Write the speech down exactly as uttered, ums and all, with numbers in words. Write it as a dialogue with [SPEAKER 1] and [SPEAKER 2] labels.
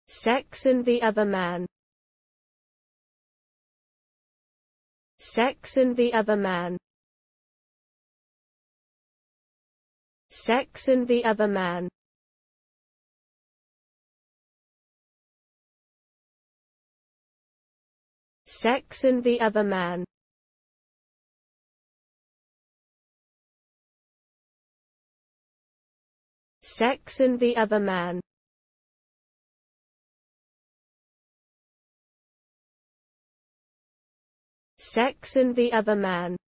[SPEAKER 1] Sex and the Other Man. Sex and the Other Man. Sex and the Other Man. Sex and the Other Man. Sex and the Other Man. Sex and the Other Man.